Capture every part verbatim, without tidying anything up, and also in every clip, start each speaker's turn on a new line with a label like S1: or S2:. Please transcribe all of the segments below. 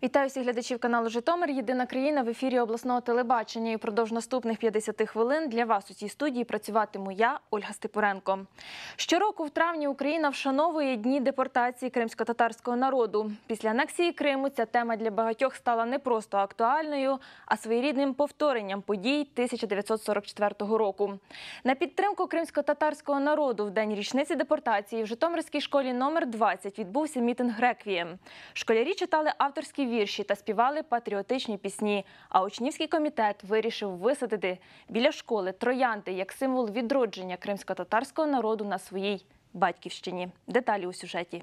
S1: Вітаю всіх глядачів каналу «Житомир. Єдина країна» в ефірі обласного телебачення. І впродовж наступних п'ятдесяти хвилин для вас у цій студії працюватиму я, Ольга Степуренко. Щороку в травні Україна вшановує дні депортації кримсько-татарського народу. Після анексії Криму ця тема для багатьох стала не просто актуальною, а своєрідним повторенням подій тисяча дев'ятсот сорок четвертого року. На підтримку кримсько-татарського народу в день річниці депортації в Житомирській школі номер двадцять відбувся мітинг «Реквієм». Школярі читали авторські вірші та співали патріотичні пісні, а учнівський комітет вирішив висадити біля школи троянди як символ відродження кримсько-татарського народу на своїй батьківщині. Деталі у сюжеті.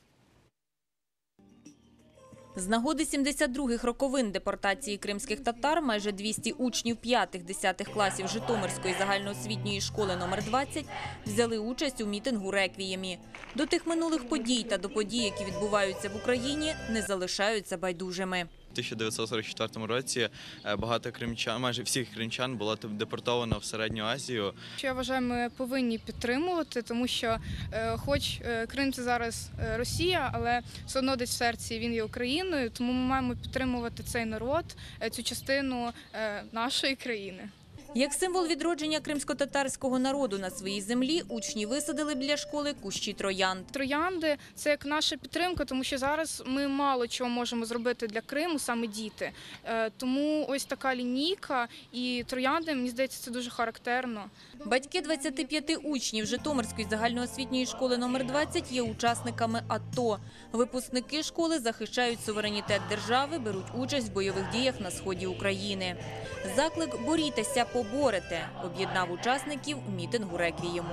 S2: З нагоди сімдесят других роковин депортації кримських татар майже двісті учнів п'ятих-десятих класів Житомирської загальноосвітньої школи номер двадцять взяли участь у мітингу «Реквіємі». До тих минулих подій та до подій, які відбуваються в Україні, не залишаються байдужими.
S3: У тисяча дев'ятсот сорок четвертому році багато кримчан, майже всіх кримчан було депортовано в Середню Азію.
S4: Я вважаю, ми повинні підтримувати, тому що хоч Крим – це зараз Росія, але все одно десь в серці він є Україною, тому ми маємо підтримувати цей народ, цю частину нашої країни.
S2: Як символ відродження кримсько-татарського народу на своїй землі, учні висадили біля школи кущі троянд.
S4: Троянди – це як наша підтримка, тому що зараз ми мало чого можемо зробити для Криму, саме діти. Тому ось така лінійка і троянди, мені здається, це дуже характерно.
S2: Батьки двадцяти п'яти учнів Житомирської загальноосвітньої школи номер двадцять є учасниками АТО. Випускники школи захищають суверенітет держави, беруть участь в бойових діях на сході України. Заклик «Борітеся, поборете» об'єднав учасників мітингу «Реквієму».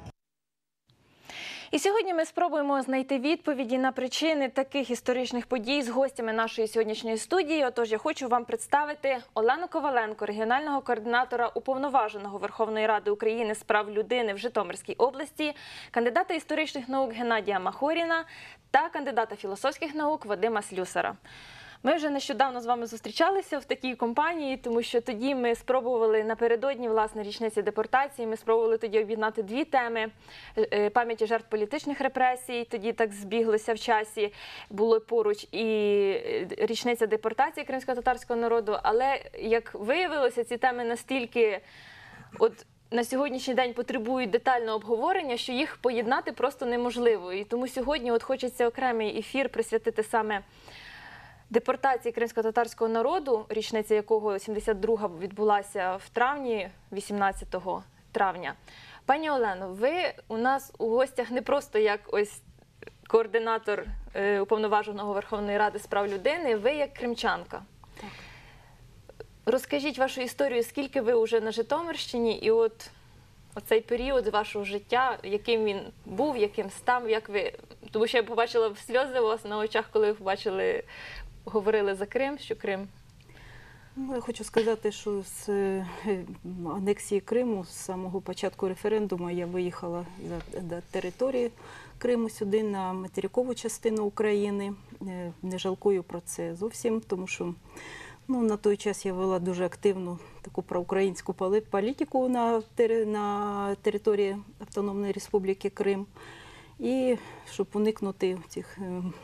S1: І сьогодні ми спробуємо знайти відповіді на причини таких історичних подій з гостями нашої сьогоднішньої студії. Отож, я хочу вам представити Олену Коваленко, регіонального координатора Уповноваженого Верховної Ради України з прав людини в Житомирській області, кандидата історичних наук Геннадія Махоріна та кандидата філософських наук Вадима Слюсара. Ми вже нещодавно з вами зустрічалися в такій компанії, тому що тоді ми спробували напередодні, власне, річниці депортації, ми спробували тоді об'єднати дві теми – пам'яті жертв політичних репресій, тоді так збіглися в часі, було поруч і річниця депортації кримсько-татарського народу, але, як виявилося, ці теми настільки от на сьогоднішній день потребують детального обговорення, що їх поєднати просто неможливо. І тому сьогодні от хочеться окремий ефір присвятити саме депортації кримсько-татарського народу, річниця якого сімдесят друга відбулася в травні, вісімнадцятого травня. Пані Олено, ви у нас у гостях не просто як ось координатор е, Уповноваженого Верховної Ради з прав людини, ви як кримчанка. Так. Розкажіть вашу історію, скільки ви вже на Житомирщині, і от оцей період вашого життя, яким він був, яким став, як ви... Тому що я побачила сльози у вас на очах, коли ви побачили, говорили за Крим, що Крим.
S5: Ну, я хочу сказати, що з анексії Криму, з самого початку референдуму, я виїхала за території Криму сюди, на материкову частину України. Не жалкую про це зовсім, тому що ну, на той час я вела дуже активну таку проукраїнську політику на, тери, на території Автономної Республіки Крим. І щоб уникнути цих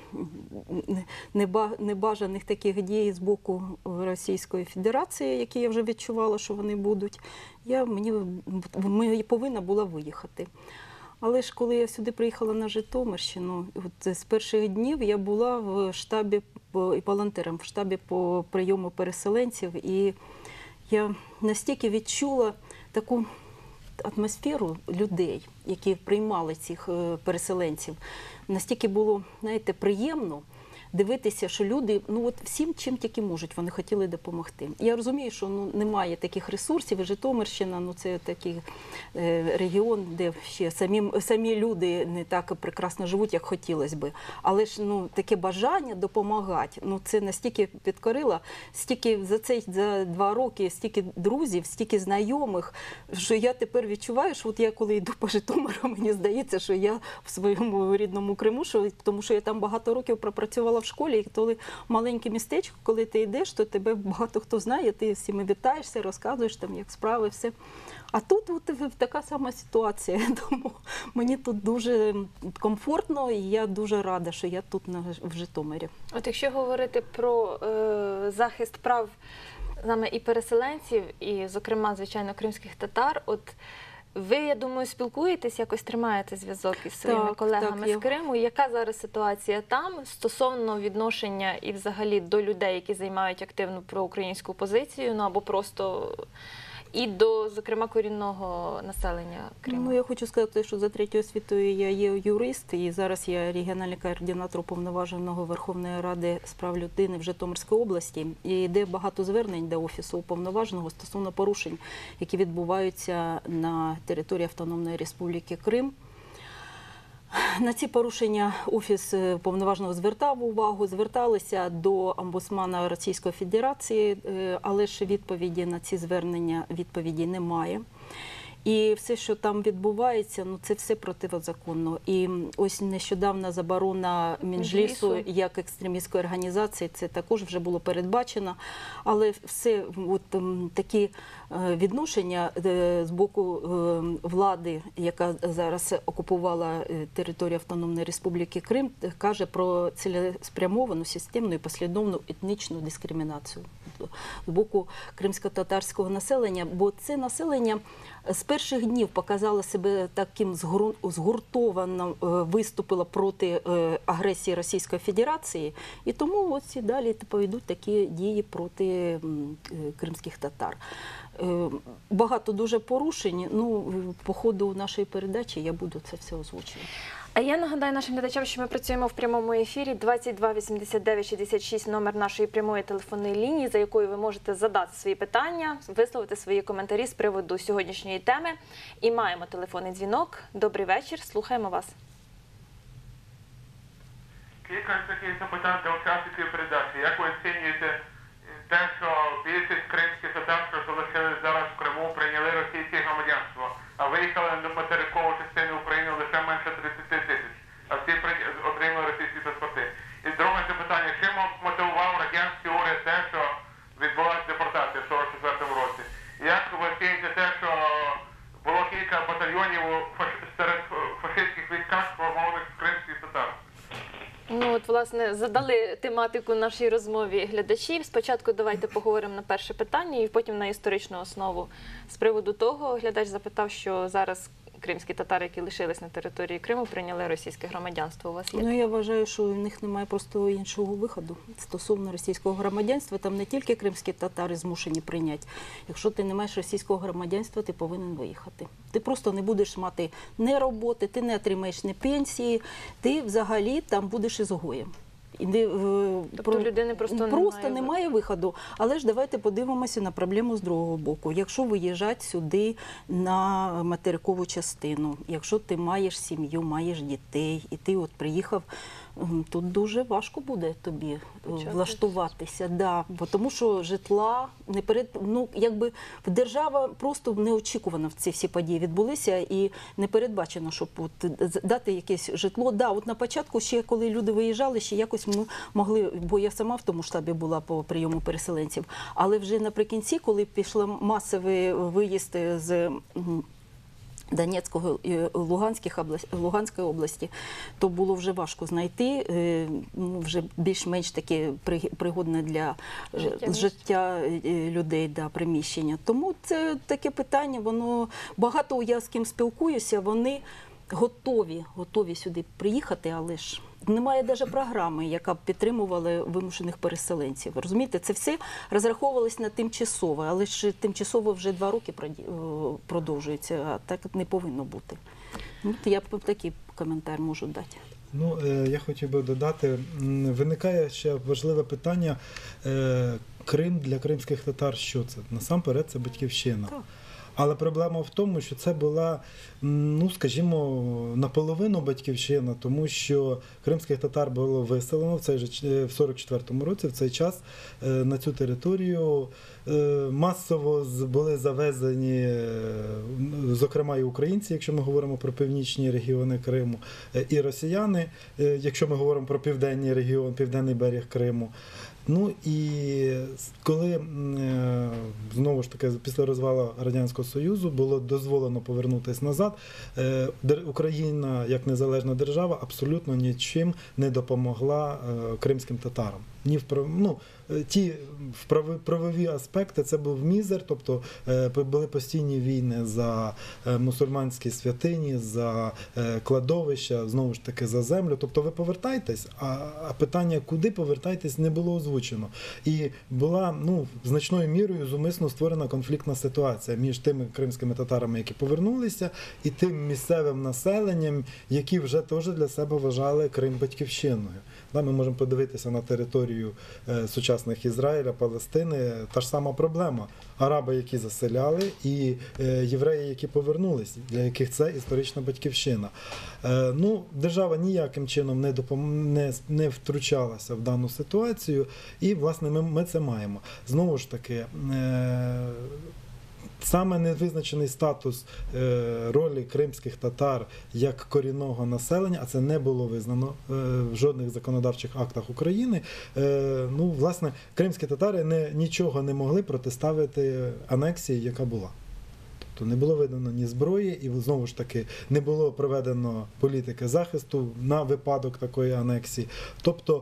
S5: небажаних таких дій з боку Російської Федерації, які я вже відчувала, що вони будуть, я мені, мені повинна була виїхати. Але ж коли я сюди приїхала на Житомирщину, от з перших днів я була в штабі і волонтером в штабі по прийому переселенців, і я настільки відчула таку атмосферу людей, які приймали цих переселенців. Настільки було, знаєте, приємно дивитися, що люди, ну от всім, чим тільки можуть, вони хотіли допомогти. Я розумію, що ну, немає таких ресурсів, і Житомирщина, ну це такий е, регіон, де ще самі, самі люди не так прекрасно живуть, як хотілося би. Але ж ну, таке бажання допомагати, ну це настільки підкорило, стільки за цей за два роки, стільки друзів, стільки знайомих, що я тепер відчуваю, що от я коли йду по Житомиру, мені здається, що я в своєму рідному Криму, що, тому що я там багато років пропрацювала працювала в школі, і коли маленьке містечко, коли ти йдеш, то тебе багато хто знає, ти всіми вітаєшся, розказуєш, там, як справи, все. А тут от, така сама ситуація, тому мені тут дуже комфортно, і я дуже рада, що я тут на, в Житомирі.
S1: От якщо говорити про е, захист прав саме і переселенців, і, зокрема, звичайно, кримських татар, от ви, я думаю, спілкуєтесь, якось тримаєте зв'язок із своїми
S5: Так,
S1: колегами
S5: так, я-
S1: з Криму. Яка зараз ситуація там стосовно відношення і взагалі до людей, які займають активну проукраїнську позицію, ну або просто і до, зокрема, корінного населення Криму?
S5: Ну, я хочу сказати, що за третьою освітою я є юрист, і зараз я регіональний координатор уповноваженого Верховної Ради з прав людини в Житомирській області. І йде багато звернень до Офісу уповноваженого стосовно порушень, які відбуваються на території Автономної Республіки Крим. На ці порушення Офіс уповноваженого звертав увагу, зверталися до омбудсмана Російської Федерації, але ж відповіді на ці звернення відповіді немає. І все, що там відбувається, ну це все протизаконно. І ось нещодавна заборона Мінжлісу
S1: Мінжлісу.
S5: як екстремістської організації, це також вже було передбачено. Але все от, ем, такі е, відношення е, з боку е, влади, яка зараз окупувала е, територію Автономної Республіки Крим, каже про цілеспрямовану, системну і послідовну етнічну дискримінацію з боку кримсько-татарського населення, бо це населення з перших днів показало себе таким згру- згуртовано, е, виступило проти е, агресії Російської Федерації, і тому ось і далі поведуть такі дії проти м, е, кримських татар. Е, Багато дуже порушень. Ну, по ходу нашої передачі я буду це все озвучувати.
S1: А я нагадаю нашим глядачам, що ми працюємо в прямому ефірі. двадцять два вісімдесят дев'ять шістдесят шість номер нашої прямої телефонної лінії, за якою ви можете задати свої питання, висловити свої коментарі з приводу сьогоднішньої теми. І маємо телефонний дзвінок. Добрий вечір, слухаємо вас.
S6: Кілька таких запитань до учасників передачі. Як ви оцінюєте те, що більшість кримських татар, що залишились зараз в Криму, прийняли російське громадянство, а виїхали на материкову частину України лише менше тридцять тисяч, а всі при- отримали російські паспорти? І друге запитання, чим мотивував радянський уряд те, що відбулася депортація в сорок четвертому році? Як ви оцінюєте те, що було кілька батальйонів у фаш- серед фашистських військах, сформованих з кримських татар?
S1: Ну от, власне, задали тематику нашій розмові глядачів. Спочатку давайте поговоримо на перше питання і потім на історичну основу. З приводу того, глядач запитав, що зараз кримські татари, які лишились на території Криму, прийняли російське громадянство. У вас є?
S5: Ну, я вважаю, що у них немає просто іншого виходу. Стосовно російського громадянства, там не тільки кримські татари змушені прийняти. Якщо ти не маєш російського громадянства, ти повинен виїхати. Ти просто не будеш мати ні роботи, ти не отримаєш ні пенсії, ти взагалі там будеш ізгоєм. Іди,
S1: Тобто в людини просто
S5: просто
S1: немає
S5: немає виходу. Але ж давайте подивимося на проблему з другого боку. Якщо виїжджати сюди на материкову частину, якщо ти маєш сім'ю, маєш дітей, і ти от приїхав, м, тут дуже важко буде тобі е,
S1: Почати.
S5: влаштуватися. Да, бо тому що житла не перед, ну, якби держава просто неочікувано в ці всі події відбулися і не передбачено, щоб от дати якесь житло. Да, от на початку ще коли люди виїжджали, ще якось ми могли, бо я сама в тому штабі була по прийому переселенців, але вже наприкінці, коли пішли масовий виїзд з м, Донецького і Луганських область, Луганської області, то було вже важко знайти, е, ну, вже більш-менш таке при- пригодне для е,
S1: Життя
S5: життя е, людей, да, приміщення. Тому це таке питання, воно багато я з ким спілкуюся, вони готові, готові сюди приїхати, але ж немає навіть програми, яка б підтримувала вимушених переселенців. Розумієте, це все розраховувалось на тимчасово, але ж тимчасово вже два роки проді- е, продовжується, а так не повинно бути. Ну, то я б такий коментар можу дати.
S7: Ну, е, я хотів би додати, м, виникає ще важливе питання. Е, Крим для кримських татар що це? Насамперед це батьківщина.
S5: Так.
S7: Але проблема в тому, що це була, ну скажімо, наполовину батьківщина, тому що кримських татар було виселено в цей же в сорок четвертому році, в цей час на цю територію масово були завезені, зокрема і українці, якщо ми говоримо про північні регіони Криму, і росіяни, якщо ми говоримо про південний регіон, південний берег Криму. Ну і коли, знову ж таки, після розвалу Радянського Союзу було дозволено повернутися назад, Україна, як незалежна держава, абсолютно нічим не допомогла кримським татарам. Ні в, ну, ті правові аспекти, це був мізер, тобто були постійні війни за мусульманські святині, за кладовища, знову ж таки за землю. Тобто ви повертаєтесь, а питання, куди повертаєтесь, не було озвучено. І була, ну, значною мірою зумисно створена конфліктна ситуація між тими кримськими татарами, які повернулися, і тим місцевим населенням, які вже теж для себе вважали Крим батьківщиною. Ми можемо подивитися на територію сучасних Ізраїля, Палестини, та ж сама проблема. Араби, які заселяли, і євреї, які повернулися, для яких це історична батьківщина. Ну, держава ніяким чином не, допом... не, не втручалася в дану ситуацію, і, власне, ми, ми це маємо. Знову ж таки, саме невизначений статус ролі кримських татар як корінного населення, а це не було визнано в жодних законодавчих актах України, ну, власне, кримські татари не, нічого не могли протиставити анексії, яка була. Тобто не було видано ні зброї, і знову ж таки не було проведено політики захисту на випадок такої анексії. Тобто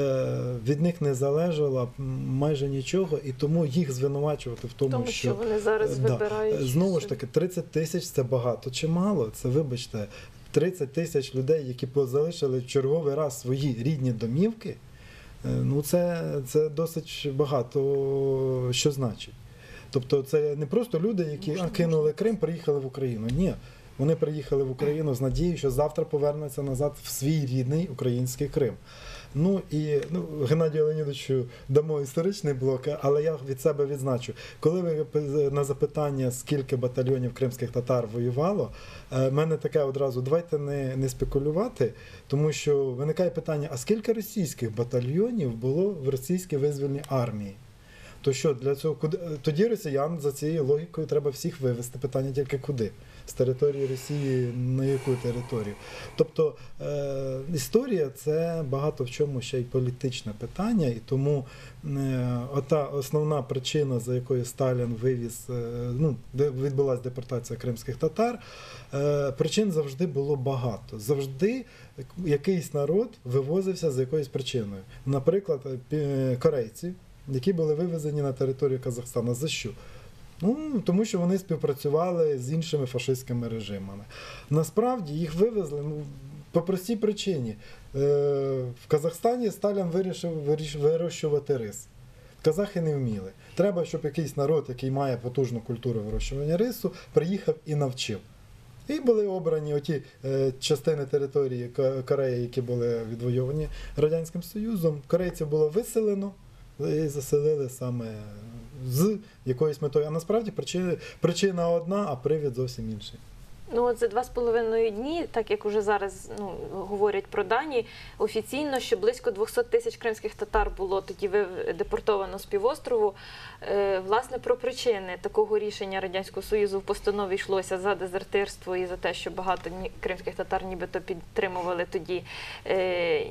S7: від них не залежало майже нічого, і тому їх звинувачувати в тому,
S1: тому що,
S7: що
S1: вони зараз
S7: да,
S1: вибирають.
S7: Знову ж таки, тридцять тисяч – це багато чи мало? Це, вибачте, тридцять тисяч людей, які залишили в черговий раз свої рідні домівки, ну це, це досить багато що значить. Тобто це не просто люди, які а, кинули Крим, приїхали в Україну. Ні, вони приїхали в Україну з надією, що завтра повернуться назад в свій рідний український Крим. Ну і ну, Геннадію Леонідовичу дамо історичний блок, але я від себе відзначу. Коли ви на запитання, скільки батальйонів кримських татар воювало, в мене таке одразу, давайте не, не спекулювати, тому що виникає питання, а скільки російських батальйонів було в російській визвольній армії? То що, для цього, куди? Тоді росіян за цією логікою треба всіх вивезти. Питання тільки куди? З території Росії на яку територію? Тобто е, історія – це багато в чому ще й політичне питання, і тому е, ота основна причина, за якою Сталін вивіз, е, ну, де відбулася депортація кримських татар, е, причин завжди було багато. Завжди якийсь народ вивозився за якоюсь причиною. Наприклад, е, корейці, які були вивезені на територію Казахстану. За що? Ну, тому що вони співпрацювали з іншими фашистськими режимами. Насправді їх вивезли ну, по простій причині. В Казахстані Сталін вирішив вирощувати рис. Казахи не вміли. Треба, щоб якийсь народ, який має потужну культуру вирощування рису, приїхав і навчив. І були обрані оті е, частини території Кореї, які були відвойовані Радянським Союзом. Корейців було виселено і заселили саме з якоюсь метою. А насправді причина, причина одна, а привід зовсім інший.
S1: Ну от за два з половиною дні, так як уже зараз ну, говорять про дані, офіційно, що близько двісті тисяч кримських татар було тоді депортовано з півострову. Е, власне, про причини такого рішення Радянського Союзу в постанові йшлося за дезертирство і за те, що багато кримських татар нібито підтримували тоді е,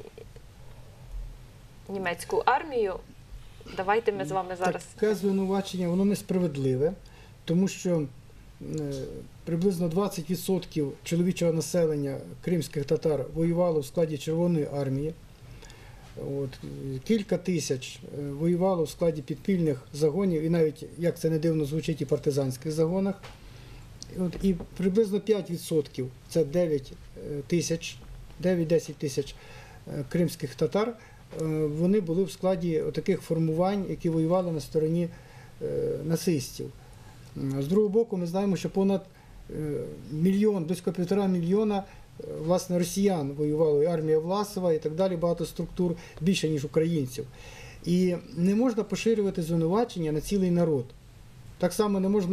S1: німецьку армію. Давайте ми з вами зараз...
S8: Таке звинувачення, воно несправедливе, тому що приблизно двадцять відсотків чоловічого населення кримських татар воювало в складі Червоної армії. От, кілька тисяч воювало в складі підпільних загонів, і навіть, як це не дивно звучить, і партизанських загонах. От, і приблизно п'ять відсотків, це дев'ять тисяч, дев'ять-десять тисяч кримських татар, вони були в складі таких формувань, які воювали на стороні нацистів. З другого боку, ми знаємо, що понад мільйон, близько півтора мільйона власне, росіян воювали, армія Власова і так далі, багато структур, більше, ніж українців. І не можна поширювати звинувачення на цілий народ. Так само не можна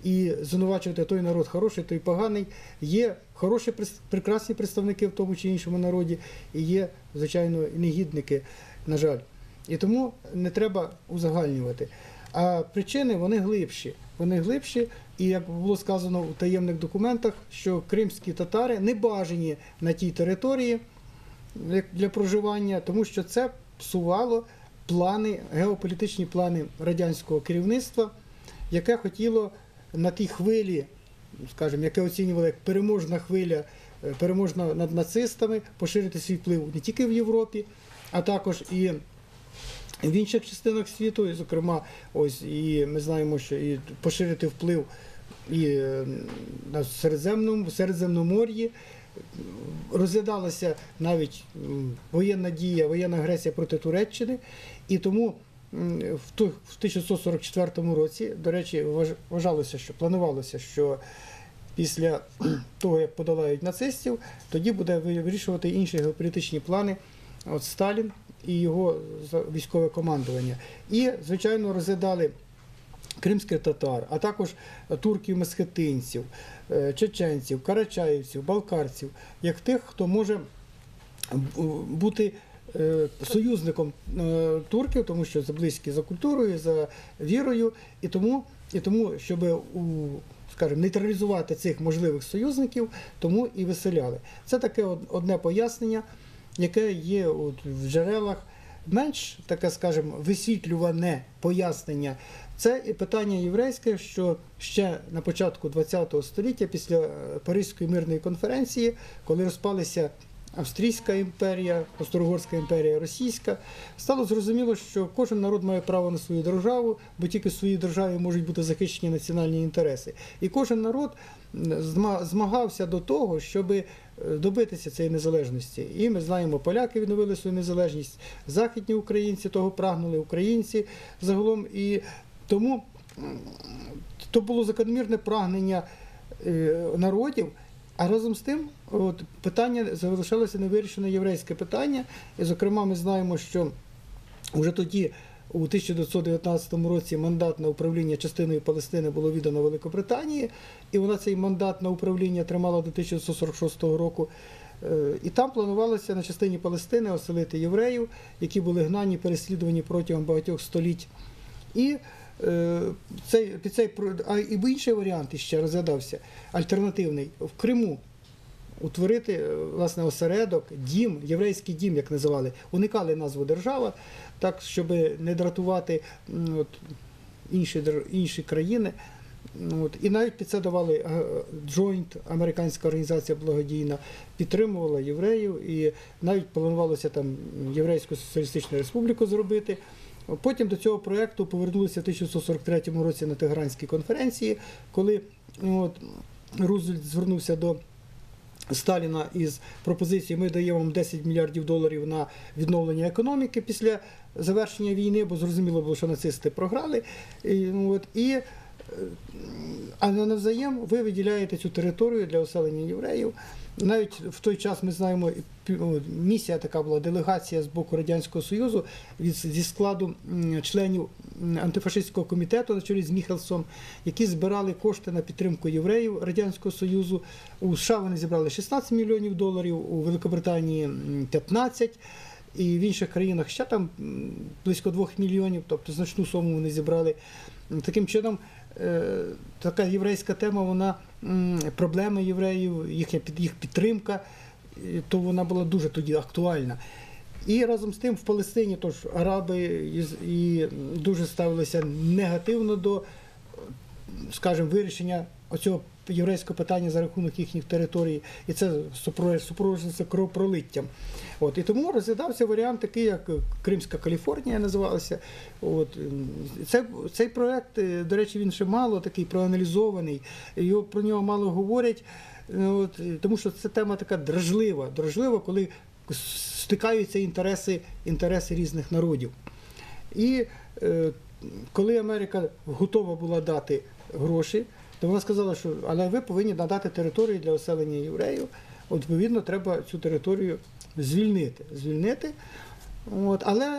S8: і звинувачувати той народ хороший, той поганий. Є хороші, прекрасні представники в тому чи іншому народі, і є, звичайно, негідники, на жаль. І тому не треба узагальнювати. А причини, вони глибші. Вони глибші, і, як було сказано у таємних документах, що кримські татари не бажані на тій території для проживання, тому що це псувало плани, геополітичні плани радянського керівництва, яке хотіло на тій хвилі, скажімо, яке оцінювало як переможна хвиля, переможна над нацистами, поширити свій вплив не тільки в Європі, а також і в інших частинах світу, і, зокрема, ось і ми знаємо, що і поширити вплив і на Середземному, Середземномор'ї. Розглядалася навіть воєнна дія, воєнна агресія проти Туреччини, і тому в тисяча дев'ятсот сорок четвертому році, до речі, вважалося, що планувалося, що після того, як подолають нацистів, тоді буде вирішувати інші геополітичні плани от Сталін і його військове командування. І, звичайно, розглядали кримських татар, а також турків-месхетинців, чеченців, карачаївців, балкарців, як тих, хто може бути союзником турків, тому що це близькі за культурою, за вірою, і тому, і тому щоб скажімо, нейтралізувати цих можливих союзників, тому і виселяли. Це таке одне пояснення, яке є в джерелах. Менш таке, скажімо, висвітлюване пояснення – це питання єврейське, що ще на початку ХХ століття, після Паризької мирної конференції, коли розпалися Австрійська імперія, Австро-Угорська імперія, Російська, стало зрозуміло, що кожен народ має право на свою державу, бо тільки в своїй державі можуть бути захищені національні інтереси. І кожен народ змагався до того, щоб добитися цієї незалежності. І ми знаємо, поляки відновили свою незалежність, західні українці того прагнули, українці загалом. І тому то було закономірне прагнення народів. А разом з тим от, питання залишалося невирішене єврейське питання. І, зокрема, ми знаємо, що вже тоді, у тисяча дев'ятсот дев'ятнадцятому році, мандат на управління частиною Палестини було віддано Великобританії, і вона цей мандат на управління тримала до тисяча дев'ятсот сорок шостого року. І там планувалося на частині Палестини оселити євреїв, які були гнані, переслідувані протягом багатьох століть. І Цей, під цей, а і інший варіант ще розглядався, альтернативний, в Криму утворити, власне, осередок, дім, єврейський дім, як називали, уникали назву держава, так, щоб не дратувати от, інші, інші країни. От, і навіть під це давали Joint, американська організація благодійна, підтримувала євреїв, і навіть планувалося там Єврейську соціалістичну республіку зробити. Потім до цього проєкту повернулися в тисяча дев'ятсот сорок третьому році на Тегеранській конференції, коли от, Рузвельт звернувся до Сталіна із пропозицією: ми даємо вам десять мільярдів доларів на відновлення економіки після завершення війни, бо зрозуміло було, що нацисти програли. І, от, і, а навзаєм ви виділяєте цю територію для оселення євреїв. Навіть в той час ми знаємо, місія така була, делегація з боку Радянського Союзу зі складу членів антифашистського комітету на чолі з Міхельсом, які збирали кошти на підтримку євреїв Радянського Союзу. У США вони зібрали шістнадцять мільйонів доларів, у Великобританії п'ятнадцять, і в інших країнах ще там близько двох мільйонів, тобто значну суму вони зібрали. Таким чином, така єврейська тема, вона, проблеми євреїв, їхня їх підтримка, то вона була дуже тоді актуальна. І разом з тим в Палестині тож араби і дуже ставилися негативно до, скажімо, вирішення оцього єврейського питання за рахунок їхніх територій, і це супроводжується кровопролиттям. От, і тому розглядався варіант такий, як Кримська Каліфорнія називалася. От, це, цей проєкт, до речі, він ще мало такий проаналізований, його, про нього мало говорять, от, тому що це тема така дражлива, дражлива, коли стикаються інтереси, інтереси різних народів. І е, коли Америка готова була дати гроші, то вона сказала, що але ви повинні надати територію для оселення євреїв. От, відповідно, треба цю територію звільнити. звільнити. От, але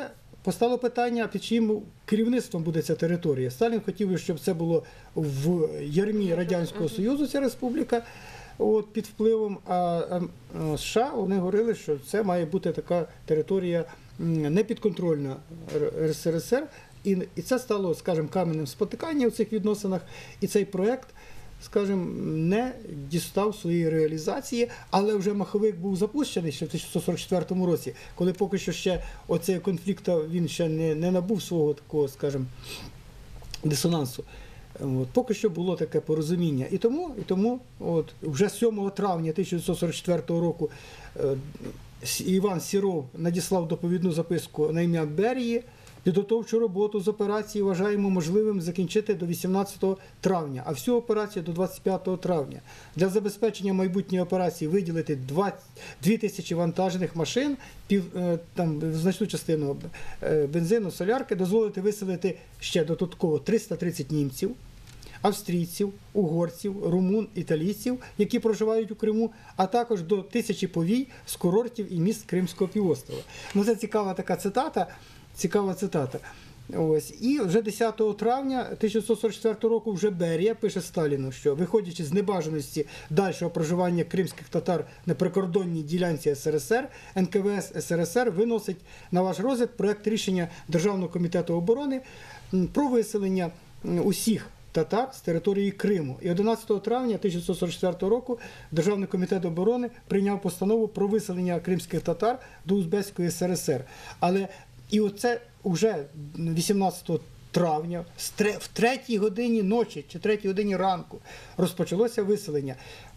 S8: постало питання, під чиїм керівництвом буде ця територія. Сталін хотів, щоб це було в ярмі Радянського Союзу, ця республіка, от, під впливом, а, а США вони говорили, що це має бути така територія непідконтрольна ес ер ес ер. І, і це стало, скажімо, каменем спотикання у цих відносинах. І цей проєкт, скажімо, не дістав своєї реалізації, але вже маховик був запущений ще в тисяча дев'ятсот сорок четвертому році, коли поки що ще оцей конфлікт, він ще не, не набув свого такого, скажімо, дисонансу. От, поки що було таке порозуміння. І тому, і тому от, вже сьомого травня тисяча дев'ятсот сорок четвертого року е, Іван Сіров надіслав доповідну записку на ім'я Берії. Підготовчу роботу з операції вважаємо можливим закінчити до вісімнадцятого травня, а всю операцію до двадцять п'ятого травня. Для забезпечення майбутньої операції виділити дві тисячі вантажних машин, пів, там, значну частину бензину, солярки, дозволити виселити ще додатково триста тридцять німців, австрійців, угорців, румун, італійців, які проживають у Криму, а також до тисячі повій з курортів і міст Кримського півострова. Ну, це цікава така цитата. Цікава цитата. Ось. І вже десятого травня тисяча дев'ятсот сорок четвертого року вже Берія пише Сталіну, що, виходячи з небажаності дальшого проживання кримських татар на прикордонній ділянці ес ер ес ер, ен ка ве ес ес ер ес ер виносить на ваш розгляд проект рішення Державного комітету оборони про виселення усіх татар з території Криму. І одинадцятого травня тисяча дев'ятсот сорок четвертого року Державний комітет оборони прийняв постанову про виселення кримських татар до Узбецької ес ер ес ер. Але і оце вже вісімнадцятого травня, в третій годині ночі чи третій годині ранку розпочалося виселення.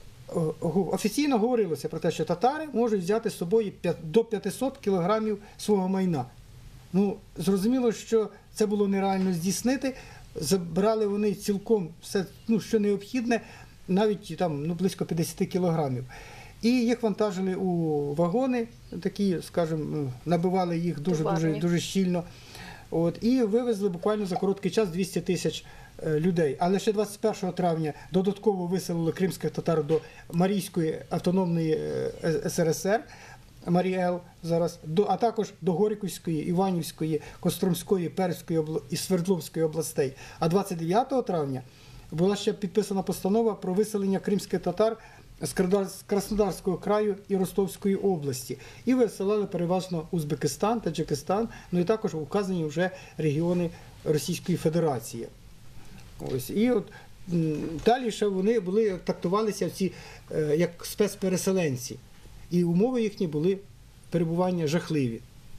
S8: Офіційно говорилося про те, що татари можуть взяти з собою до п'ятисот кілограмів свого майна. Ну, зрозуміло, що це було нереально здійснити. Забрали вони цілком все, ну, що необхідне, навіть там, ну, близько п'ятдесят кілограмів. І їх вантажили у вагони, такі, скажімо, набивали їх дуже-дуже дуже щільно. От, і вивезли буквально за короткий час двісті тисяч людей. Але ще двадцять першого травня додатково виселили кримських татар до Марійської автономної ес ер ес ер, Маріел зараз, а також до Горьківської, Іванівської, Костромської, Перської і Свердловської областей. А двадцять дев'ятого травня була ще підписана постанова про виселення кримських татар з Краснодарського краю і Ростовської області. І виселили переважно Узбекистан, Таджикистан, ну і також вказані вже регіони Російської Федерації. Ось. І от далі ще вони були, трактувалися ці, як спецпереселенці. І умови їхні були перебування жахливі.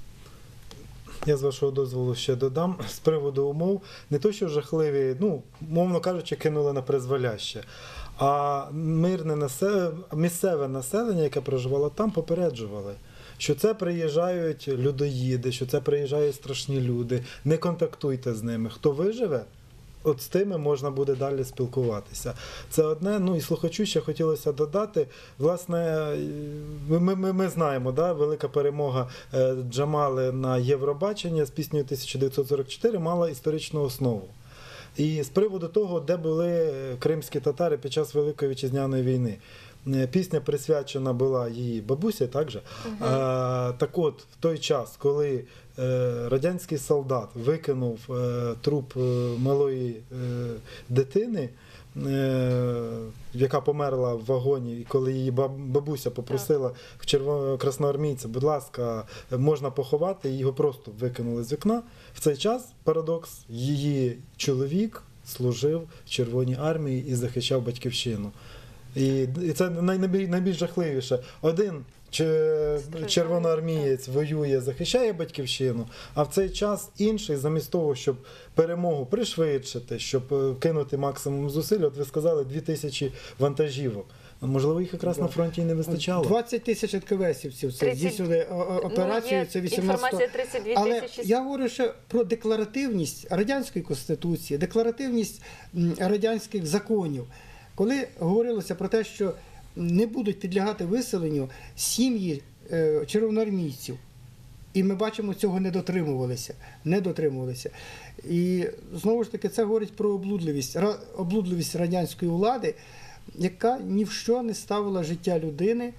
S7: Я з вашого дозволу ще додам з приводу умов. Не то, що жахливі, ну, мовно кажучи, кинули на призволяще. А мирне населення, місцеве населення, яке проживало там, попереджували, що це приїжджають людоїди, що це приїжджають страшні люди, не контактуйте з ними. Хто виживе, от з тими можна буде далі спілкуватися. Це одне, ну і слухачу ще хотілося додати, власне, ми, ми, ми знаємо, да, велика перемога Джамали на Євробачення з піснею тисяча дев'ятсот сорок чотири мала історичну основу. І з приводу того, де були кримські татари під час Великої Вітчизняної війни. Пісня присвячена була її бабусі, так же? Угу. А, так от, в той час, коли е, радянський солдат викинув е, труп е, малої е, дитини, е, яка померла в вагоні, і коли її бабуся попросила в червоного красноармійця, будь ласка, можна поховати, його просто викинули з вікна. В цей час, парадокс, її чоловік служив в Червоній армії і захищав батьківщину. І, і це найбільш, найбільш жахливіше. Один червоноармієць воює, захищає батьківщину, а в цей час інший, замість того, щоб перемогу пришвидшити, щоб кинути максимум зусиль, от ви сказали, дві тисячі вантажівок. Можливо, їх якраз на фронті і не вистачало.
S8: двадцять тисяч ен ка ве есівців це здійснювали операцію,
S1: ну,
S8: це вісімнадцятого.
S1: тридцять дві
S8: Але
S1: тисячі.
S8: я говорю ще про декларативність Радянської Конституції, декларативність радянських законів. Коли говорилося про те, що не будуть підлягати виселенню сім'ї е, червоноармійців, і ми бачимо, цього не дотримувалися. Не дотримувалися. І знову ж таки це говорить про облудливість, облудливість радянської влади, яка ні в що не ставила життя людини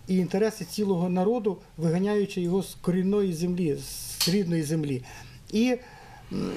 S8: і інтереси цілого народу, виганяючи його з корінної землі, з рідної землі. І м,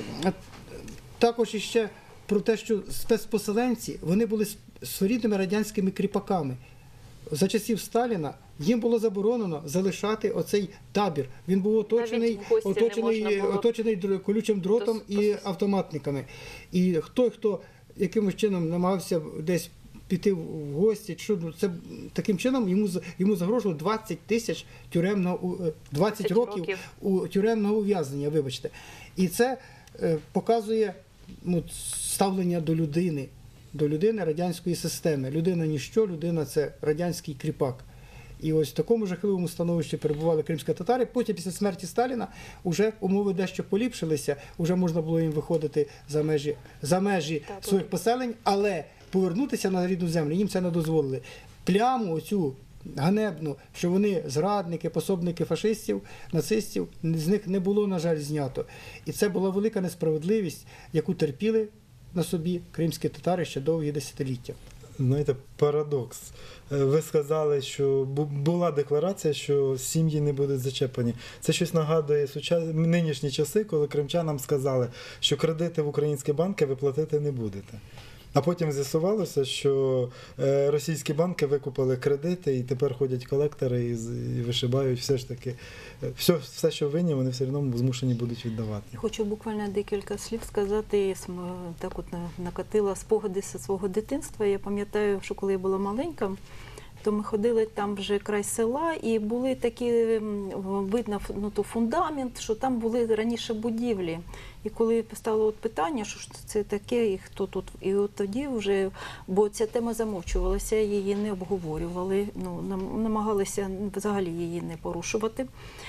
S8: також іще про те, що спецпоселенці, вони були своєрідними радянськими кріпаками. За часів Сталіна їм було заборонено залишати оцей табір. Він був оточений,
S1: Навіть в гості не
S8: оточений,
S1: можна було
S8: оточений др- колючим дротом і
S1: дос-
S8: автоматниками. І хто, хто якимось чином намагався десь піти в гості, що ну, це таким чином йому з- йому загрожувало двадцять тисяч тюремного у- е, двадцять років
S1: років.
S8: у тюремного ув'язнення. Вибачте, і це е, показує ну, ставлення до людини, до людини радянської системи. Людина ніщо, людина це радянський кріпак. І ось в такому жахливому становищі перебували кримські татари. Потім, після смерті Сталіна, вже умови дещо поліпшилися, вже можна було їм виходити за межі, за межі
S1: Так,
S8: своїх поселень, але повернутися на рідну землю їм це не дозволили. Пляму оцю ганебну, що вони зрадники, пособники фашистів, нацистів, з них не було, на жаль, знято. І це була велика несправедливість, яку терпіли на собі кримські татари ще довгі десятиліття.
S7: Знаєте, парадокс. Е, Ви сказали, що бу- була декларація, що сім'ї не будуть зачеплені. Це щось нагадує сучас- нинішні часи, коли кримчанам сказали, що кредити в українські банки ви платити не будете. А потім з'ясувалося, що е, російські банки викупили кредити і тепер ходять колектори і, з- і вишибають все ж таки. е, Все, все, що винні, вони все одно змушені будуть віддавати.
S5: Хочу буквально декілька слів сказати. Я см- так от на- накатила спогади зі свого дитинства. Я пам'ятаю, що коли я була маленька, то ми ходили там вже край села, і були такі, м, видно, ф- ну, то фундамент, що там були раніше будівлі. І коли постало от питання, що ж це таке, і хто тут, і от тоді вже, бо ця тема замовчувалася, її не обговорювали, ну, нам- намагалися взагалі її не порушувати.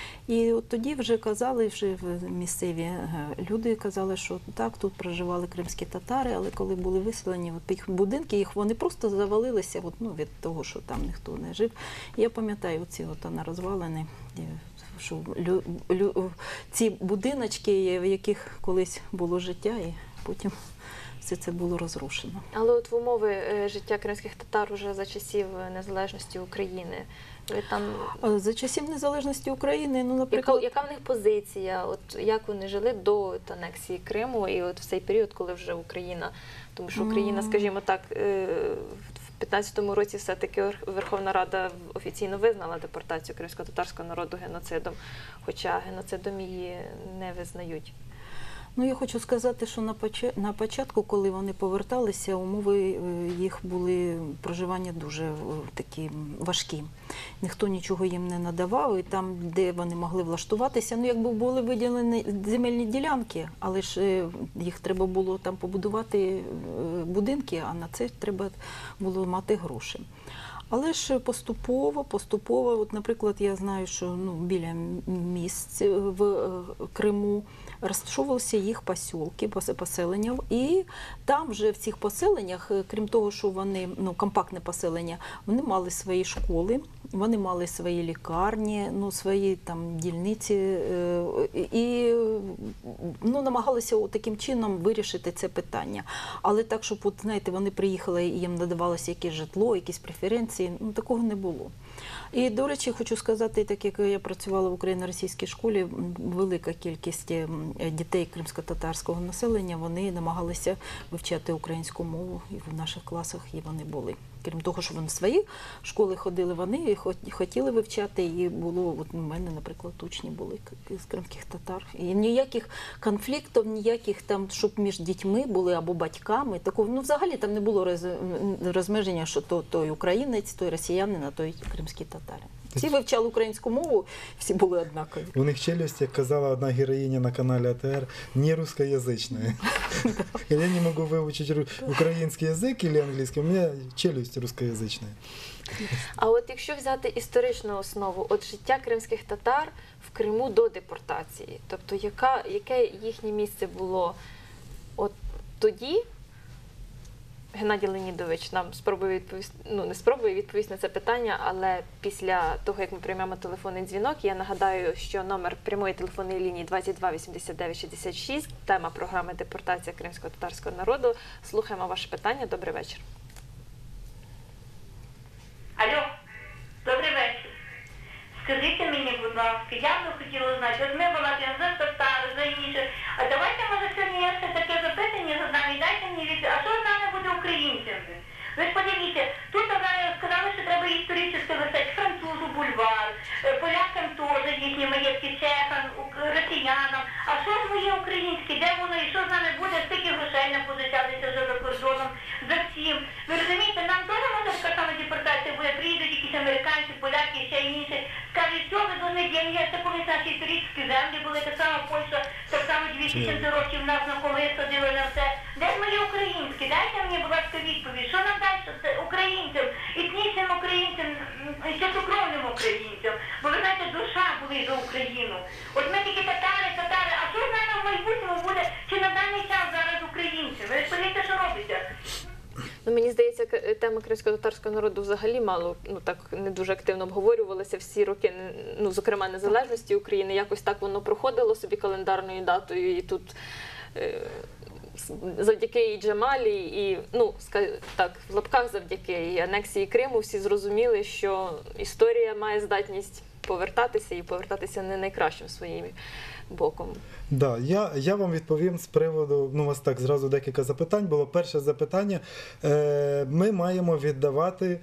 S5: І от тоді вже казали, вже в- місцеві е, люди казали, що так, тут проживали кримські татари, але коли були виселені от їх будинки, їх вони просто завалилися от, ну, від того, що там ніхто не жив. І я пам'ятаю ці от на розвалини, е, що лю, лю, ці будиночки, в яких колись було життя, і потім все це було розрушено.
S1: Але от в умови е, життя кримських татар уже за часів е, незалежності України, ви там
S5: А За часів незалежності України, ну,
S1: яка,
S5: наприклад,
S1: яка в них позиція? От як вони жили до от, анексії Криму і от в цей період, коли вже Україна, тому що Україна,
S5: М.
S1: скажімо так, е, в п'ятнадцятому році все-таки Вер- Верховна Рада офіційно визнала депортацію кримсько-татарського народу геноцидом, хоча геноцидом її не визнають.
S5: Ну, я хочу сказати, що на поча- на початку, коли вони поверталися, умови е, їх були проживання дуже е, такі важкі. Ніхто нічого їм не надавав, і там, де вони могли влаштуватися, ну, якби були виділені земельні ділянки, але ж е, їх треба було там побудувати е, будинки, а на це треба було мати гроші. Але ж поступово, поступово, от, наприклад, я знаю, що ну, біля місць в е, Криму розташовувалися їх посілки, пос- поселення, і там вже в цих поселеннях, е, крім того, що вони, ну, компактне поселення, вони мали свої школи, вони мали свої лікарні, ну, свої там дільниці, е, і ну, намагалися от таким чином вирішити це питання. Але так, щоб, от, знаєте, вони приїхали і їм надавалося якесь житло, якісь преференції, ну, такого не було. І, до речі, хочу сказати, так як я працювала в україно-російській школі, м, велика кількість м, дітей кримсько-татарського населення, вони намагалися вивчати українську мову, і в наших класах і вони були. Крім того, що вони в свої школи ходили, вони хот- хотіли вивчати, і було, от у мене, наприклад, учні були к- з кримських татар. І ніяких конфліктів, ніяких там, щоб між дітьми були або батьками, такого, ну, взагалі там не було роз- розмеження, що то той українець, той росіянин, а той кримський татарин. Всі вивчали українську мову, всі були однакові.
S7: У них челюсть, як казала одна героїня на каналі А Т Р, не русскоязычная. Я не могу выучить ру- украинский язык или английский, у меня челюсть русскоязычная.
S1: А от якщо взяти історичну основу, от життя кримських татар в Криму до депортації, тобто яка, яке їхнє місце було от тоді, Геннадій Леонідович нам спробує відповісти, ну не спробує відповісти на це питання, але після того, як ми приймемо телефонний дзвінок, я нагадаю, що номер прямої телефонної лінії двадцять два вісімдесят дев'ять шістдесят шість, тема програми «Депортація кримсько-татарського народу». Слухаємо ваше питання. Добрий вечір.
S9: Алло, добрий вечір. Скажіть мені, будь ласка, я б хотіла знати, от ми балакаємо за татар, за інше. А давайте, може, сьогодні я ще таке запитання задам і дайте мені відповідь, а що з нами буде українцями? Ви ж подивіться, тут сказали, що треба історично висати французу бульвар, полякам теж їхні маєтки, чехам, росіянам. А що ж моє українське, де воно і що з нами буде, стільки грошей нам позичалися вже за кордоном, за всім. Ви розумієте, нам теж може така сама депортація буде, приїдуть якісь американці, поляки, ще інші, скажуть, що ви повинні деньги, це колись наші історичні землі були, так само Польща, так само двісті сімдесят років нас на коли садили на все. Де ж моє українське? Дайте мені, будь ласка, відповідь, що нам далі це українцям, етнічним українцям, чистокровним українцям, бо ви знаєте, душа були за Україну. От ми тільки татари, татари, а що з нами в майбутньому буде, чи на даний час зараз українці? Ви ж подивіться, що робиться?
S1: Ну, мені здається, к- тема кримсько-татарського народу взагалі мало, ну так не дуже активно обговорювалася всі роки, ну зокрема незалежності України. Якось так воно проходило собі календарною датою, і тут е, с- завдяки і Джамалі, і ну ска- так в лапках завдяки і анексії Криму всі зрозуміли, що історія має здатність повертатися і повертатися не найкращим своїм боком.
S7: Да, я, я вам відповім з приводу, ну, у вас так зразу декілька запитань було. Перше запитання, е, ми маємо віддавати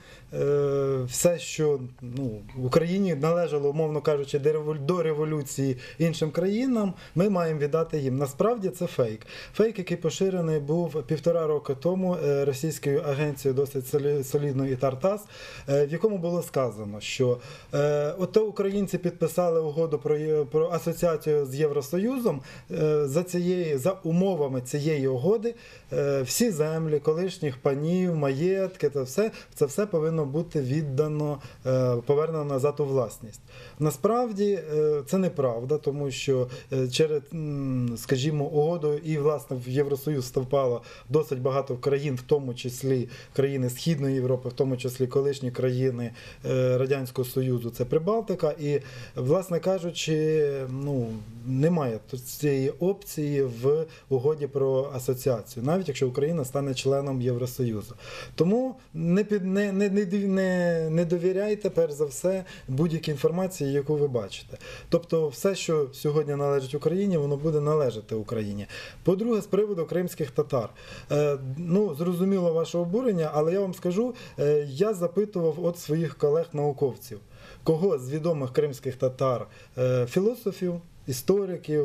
S7: е, все, що ну, Україні належало, умовно кажучи, до револю- до революції іншим країнам, ми маємо віддати їм. Насправді це фейк. Фейк, який поширений був півтора року тому е, російською агенцією досить солі- солідною «Тартас», е, в якому було сказано, що е, ото українці підписали угоду про, є- про асоціацію з Євросоюзом. За цієї, за умовами цієї угоди всі землі, колишніх панів, маєтки, це все, це все повинно бути віддано, повернено назад у власність. Насправді це неправда, тому що через, скажімо, угоду і, власне, в Євросоюз вступало досить багато країн, в тому числі країни Східної Європи, в тому числі колишні країни Радянського Союзу, це Прибалтика, і, власне кажучи, ну, немає цієї опції в угоді про асоціацію, навіть якщо Україна стане членом Євросоюзу. Тому не, під, не, не, не, не довіряйте, перш за все, будь-якій інформації, яку ви бачите. Тобто все, що сьогодні належить Україні, воно буде належати Україні. По-друге, з приводу кримських татар. Е, ну, зрозуміло ваше обурення, але я вам скажу, е, я запитував от своїх колег-науковців, кого з відомих кримських татар е, філософів, істориків,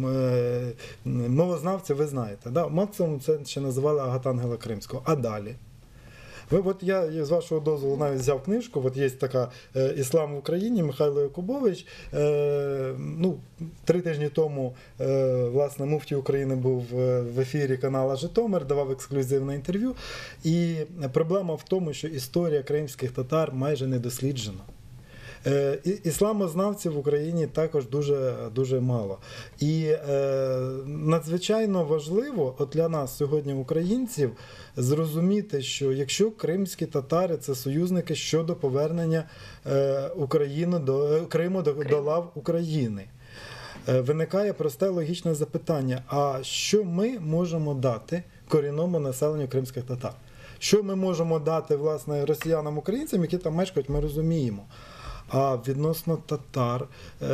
S7: мовознавців, ви знаєте. Да? Максимум це ще називали Агатангела Кримського. А далі? Ви, от я з вашого дозволу навіть взяв книжку, от є така е, «Іслам в Україні», Михайло Якубович. Е, ну, три тижні тому, е, власне, муфтій України був в ефірі канала «Житомир», давав ексклюзивне інтерв'ю. І проблема в тому, що історія кримських татар майже не досліджена. Ісламознавців в Україні також дуже, дуже мало. І е, надзвичайно важливо от для нас сьогодні, українців, зрозуміти, що якщо кримські татари – це союзники щодо повернення е, України до, Криму до, до лав України, е, виникає просте логічне запитання, а що ми можемо дати корінному населенню кримських татар? Що ми можемо дати, власне, росіянам-українцям, які там мешкають, ми розуміємо. А відносно татар,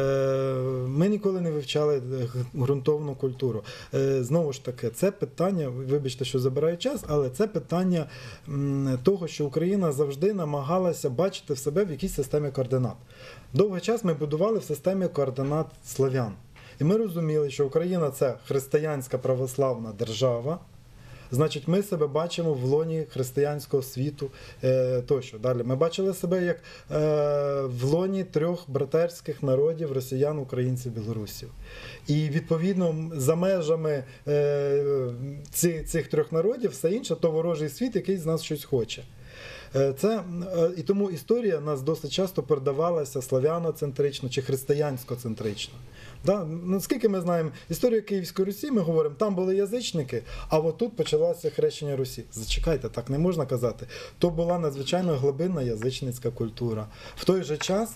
S7: ми ніколи не вивчали ґрунтовну культуру. Знову ж таки, це питання, вибачте, що забираю час, але це питання того, що Україна завжди намагалася бачити в себе в якійсь системі координат. Довгий час ми будували в системі координат славян. І ми розуміли, що Україна – це християнська православна держава, значить, ми себе бачимо в лоні християнського світу е, тощо. Далі ми бачили себе як е, в лоні трьох братерських народів – росіян, українців, білорусів. І, відповідно, за межами е, ці, цих трьох народів все інше – то ворожий світ, який з нас щось хоче. Це, і тому історія нас досить часто передавалася славяноцентрично чи християнськоцентрично. Да? Наскільки ми знаємо історію Київської Русі, ми говоримо, там були язичники, а от тут почалося хрещення Русі. Зачекайте, так не можна казати. То була надзвичайно глибинна язичницька культура. В той же час,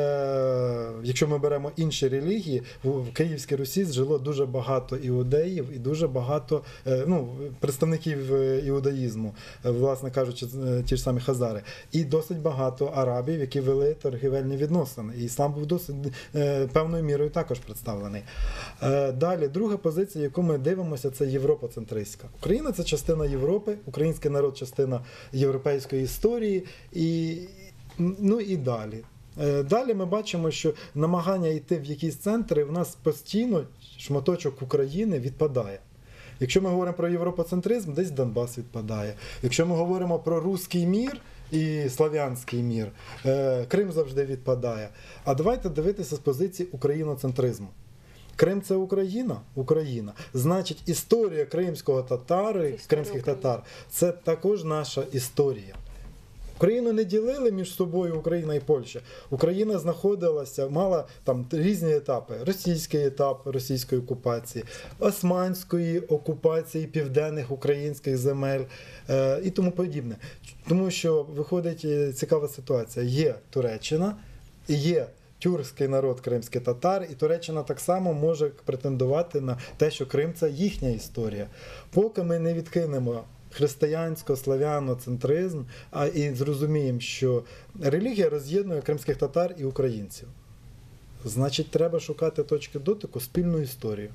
S7: е- якщо ми беремо інші релігії, в Київській Русі жило дуже багато іудеїв і дуже багато е- ну, представників іудаїзму, власне кажучи, ті ж самі хазари. І досить багато арабів, які вели торгівельні відносини. І іслам був досить е- певною мірою також представлений. Е, Далі, друга позиція, яку ми дивимося, це європоцентристська. Україна – це частина Європи, український народ – частина європейської історії, і, ну і далі. Е, Далі ми бачимо, що намагання йти в якісь центри, в нас постійно шматочок України відпадає. Якщо ми говоримо про європоцентризм, десь Донбас відпадає. Якщо ми говоримо про руський мір і слав'янський мір, Крим завжди відпадає. А давайте дивитися з позиції україноцентризму. Крим – це Україна? Україна. Значить, історія кримського татари, кримських татар – це також наша історія. Україну не ділили між собою Україна і Польща. Україна знаходилася, мала там різні етапи. Російський етап російської окупації, османської окупації південних українських земель е, і тому подібне. Тому що виходить цікава ситуація. Є Туреччина, є тюркський народ, кримський татар, і Туреччина так само може претендувати на те, що Крим – це їхня історія. Поки ми не відкинемо християнсько-слав'яноцентризм, а і зрозуміємо, що релігія роз'єднує кримських татар і українців. Значить, треба шукати точки дотику, спільну історію.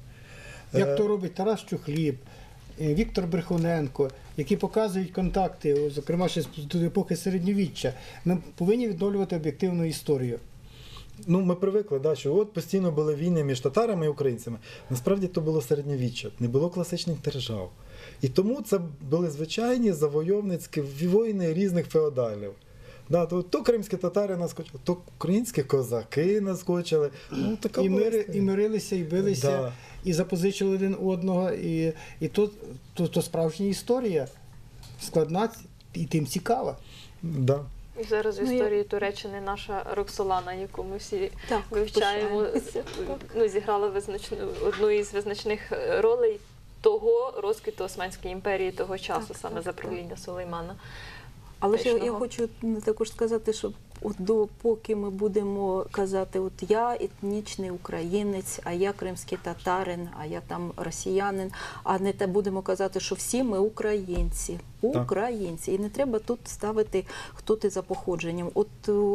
S8: Як то робить Тарас Чухліб, Віктор Брехуненко, які показують контакти, зокрема ще з епохи середньовіччя. Ми повинні відновлювати об'єктивну історію.
S7: Ну, ми привикли, да, що от постійно були війни між татарами і українцями. Насправді то було середньовіччя, не було класичних держав. І тому це були звичайні завойовницькі війни різних феодалів. Да, то, то кримські татари наскочили, то українські козаки наскочили. Ну, така
S8: і, мири,
S7: власне.
S8: і мирилися, і билися,
S7: Да.
S8: і запозичили один одного. І, і то, то, то справжня історія, складна і тим цікава.
S7: Да.
S1: І зараз в
S5: Ну, я-
S1: історії Туреччини наша Роксолана, яку ми всі
S5: Так,
S1: вивчаємо,
S5: пишаємося.
S1: ну, зіграла визначну, одну із визначних ролей того розквіту Османської імперії того часу,
S5: Так,
S1: саме
S5: так,
S1: за
S5: так.
S1: правління Сулеймана.
S5: Але ж я, я
S1: Пишного.
S5: хочу також сказати, що от допоки ми будемо казати, от я етнічний українець, а я кримський татарин, а я там росіянин, а не те будемо казати, що всі ми українці. Українці. І не треба тут ставити, хто ти за походженням. От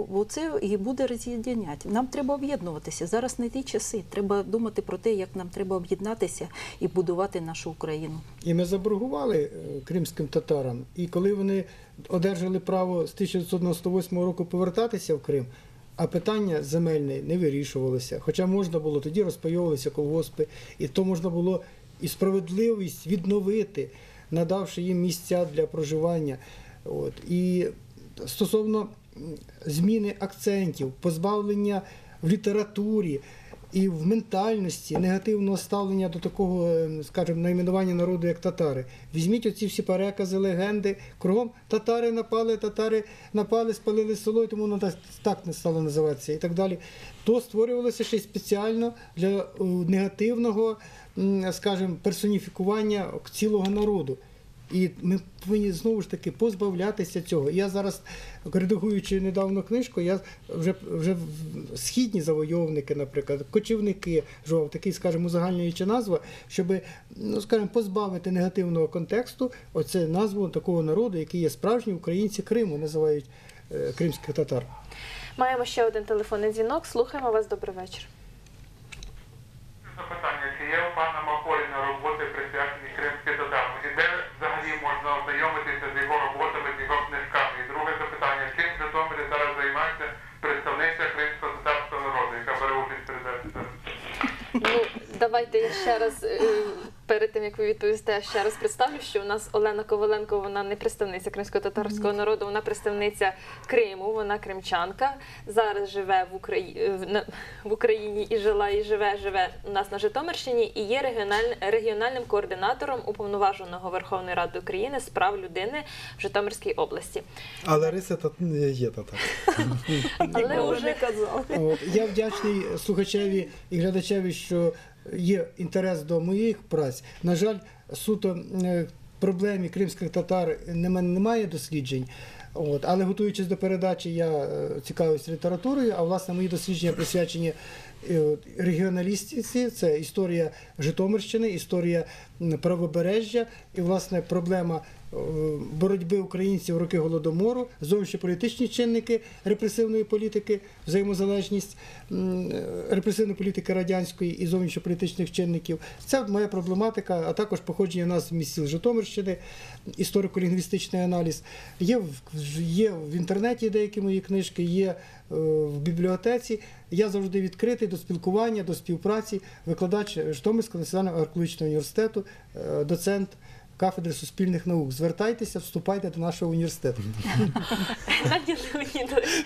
S5: оце і буде роз'єднання. Нам треба об'єднуватися. Зараз не ті часи. Треба думати про те, як нам треба об'єднатися і будувати нашу Україну.
S8: І ми заборгували е, кримським татарам. І коли вони одержали право з тисяча дев'ятсот дев'яносто восьмого року повертатися в Крим, а питання земельне не вирішувалося. Хоча можна було, тоді розпайовувалися колгоспи, і то можна було і справедливість відновити, надавши їм місця для проживання. От. І стосовно зміни акцентів, позбавлення в літературі і в ментальності негативного ставлення до такого, скажімо, найменування народу, як татари. Візьміть оці всі перекази, легенди, кругом татари напали, татари напали, спалили село, і тому воно так, так не стало називатися і так далі. То створювалося ще й спеціально для е, негативного, м, скажімо, персоніфікування цілого народу. І ми повинні знову ж таки позбавлятися цього. Я зараз, редагуючи недавно книжку, я вже, вже східні завойовники, наприклад, кочівники, жов, такий, скажімо, узагальнююча назва, щоб, ну, скажімо, позбавити негативного контексту оце назву такого народу, який є справжні українці Криму, називають е, кримських татар.
S1: Маємо ще один телефонний дзвінок. Слухаємо вас. Добрий вечір.
S6: Запитання, чи є у пана Маколіна роботи, присвячені кримським татарам? І де взагалі можна ознайомитися з його роботами, з його книжками? І друге запитання, чим в Житомирі зараз займається представниця кримсько-татарського народу, яка бере участь в передачі?
S1: Ну, давайте я ще раз е, Перед тим, як ви відповісте, я ще раз представлю, що у нас Олена Коваленко, вона не представниця кримсько-татарського народу, вона представниця Криму, вона кримчанка. Зараз живе в Україні, в Україні і жила, і живе, живе у нас на Житомирщині, і є регіональ, регіональним координатором Уповноваженого Верховної Ради України з прав людини в Житомирській області.
S7: А Лариса та є татар.
S1: Але
S5: Ніколи
S1: вже
S5: не казав.
S8: От, я вдячний слухачеві і глядачеві, що є інтерес до моїх праць. На жаль, суто е, проблемі кримських татар не мене немає досліджень. От, але готуючись до передачі, я е, цікавився літературою, а власне мої дослідження присвячені е, регіоналістиці, це історія Житомирщини, історія м, правобережжя і власне проблема е, боротьби українців в роки Голодомору, зовнішньополітичні чинники репресивної політики, взаємозалежність м, е, репресивної політики радянської і зовнішньополітичних чинників. Це моя проблематика, а також походження нас з міст сіл Житомирщини, історико-лінгвістичний аналіз. Є в, є в інтернеті деякі мої книжки, є е, в бібліотеці. Я завжди відкритий до спілкування, до співпраці. Викладач Житомирського національного археологічного університету, е, доцент кафедри суспільних наук. Звертайтеся, вступайте до нашого університету.
S1: Геннадій Леонідович,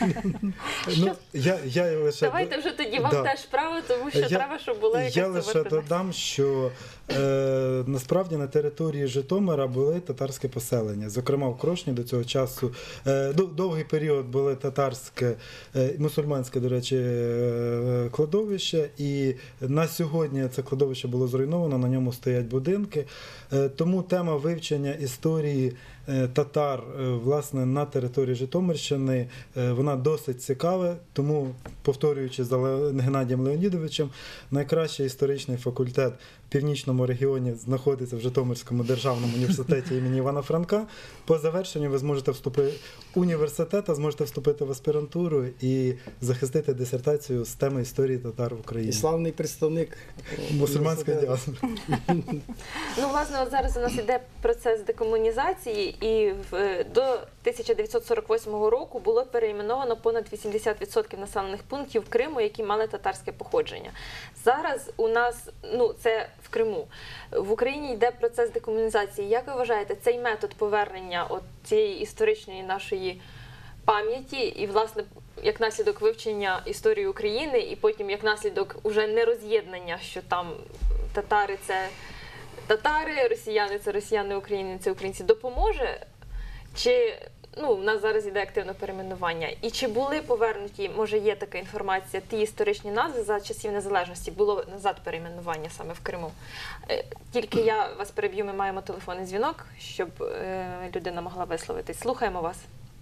S7: Ну, я, я лише...
S1: давайте вже тоді вам
S7: Да.
S1: теж право, тому що
S7: Я-
S1: треба, щоб була якась
S7: Я лише
S1: субординація.
S7: додам, що е, насправді на території Житомира були татарське поселення. Зокрема, в Крошні до цього часу е, дов- довгий період були татарське, е, мусульманське, до речі, е, кладовище. І на сьогодні це кладовище було зруйновано, на ньому стоять будинки. Е, тому тема вивчення історії е, татар е, власне на території Житомирщини е, вона досить цікава. Тому, повторюючи за Ле- Геннадієм Леонідовичем, найкращий історичний факультет в північному регіоні знаходиться в Житомирському державному університеті імені Івана Франка. По завершенню ви зможете вступити в університет, а зможете вступити в аспірантуру і захистити дисертацію з теми історії татар в
S8: І
S7: Україні.
S8: славний представник е,
S7: Мусульманська
S8: університету.
S7: діаспора.
S1: Ну, власне, от зараз у нас іде процес декомунізації, і в, до тисяча дев'ятсот сорок восьмого року було перейменовано понад вісімдесят відсотків населених пунктів Криму, які мали татарське походження. Зараз у нас, ну, це в Криму. В Україні йде процес декомунізації. Як ви вважаєте, цей метод повернення от цієї історичної нашої пам'яті і, власне, як наслідок вивчення історії України, і потім як наслідок уже не роз'єднання, що там татари – це татари, росіяни – це росіяни, українці – це українці, допоможе? Чи, ну, в нас зараз іде активне перейменування. І чи були повернуті, може є така інформація, ті історичні назви за часів незалежності, було назад перейменування саме в Криму? Е, Тільки я вас переб'ю, ми маємо телефонний дзвінок, щоб е, людина могла висловитись. Слухаємо вас.